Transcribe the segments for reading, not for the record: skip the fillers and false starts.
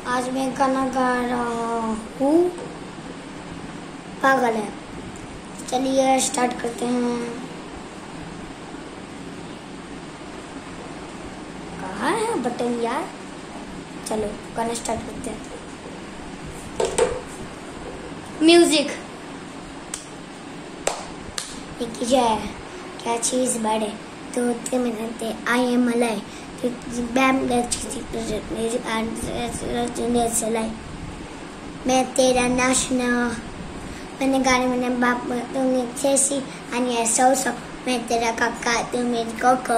आज मैं गाना गा रहा हूँ पागल है। चलिए स्टार्ट करते हैं। कहाँ है बटन यार? चलो गाना स्टार्ट करते हैं। म्यूजिक। क्या चीज बड़े तो मिलते आई एम अलाइव मैं तेरा नाशना मैंने गाने मैंने बाप तुमने जैसी अन्य सौ मैं तेरा काका तुम मेरी कोको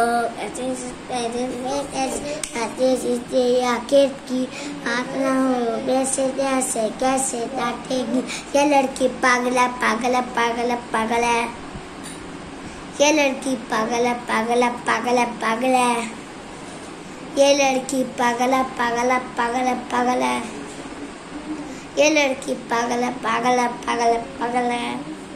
की आंखना हो कैसे कैसे डांटेगी ये लड़की पागला पागला पागला पागल है। ये लड़की पागला पागला पागला पागल है। ये लड़की पागला पागला पागला पागल है। ये लड़की पागला पागला पागला पागल है।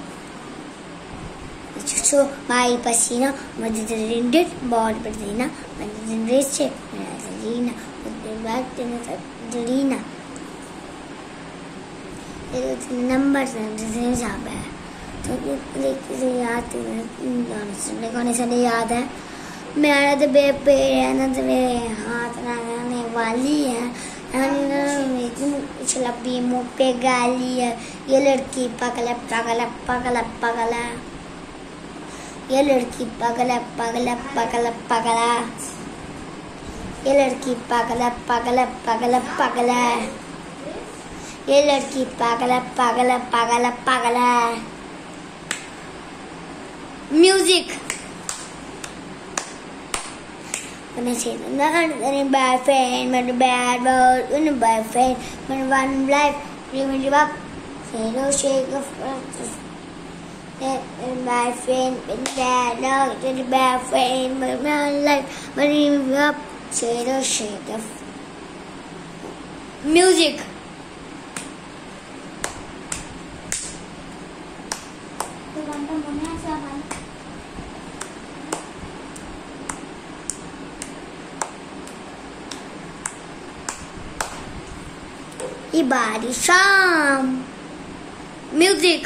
So my pasina मुझे रिंडेड बहुत बढ़िया मुझे रिंडेड से रीना मुझे बात देना रीना ये नंबर से जाब है तो ये याद गाने से याद है। मेरा तो बेपे है ना तो मेरे हाथ लगाने वाली है छलपी मुँह पे गाली है। ये लड़की पागला पागला पागला पागला। ये लड़की पागला पागला पागला पागला। ये लड़की पागला पागला पागला पागला। ये लड़की पागला पागला पागला पागला। Music. When I say not any bad friend, but a bad road, when a bad friend, when one life, dreaming you up, say no shake of my friend, when bad dog, when a bad friend, but one life, when you up, say no shake of music. Ibadi Sham. Music.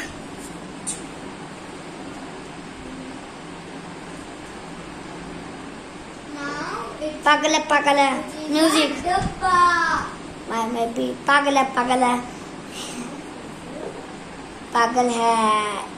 Pagala pagala. Music. Maybe pagala pagala. पागल है।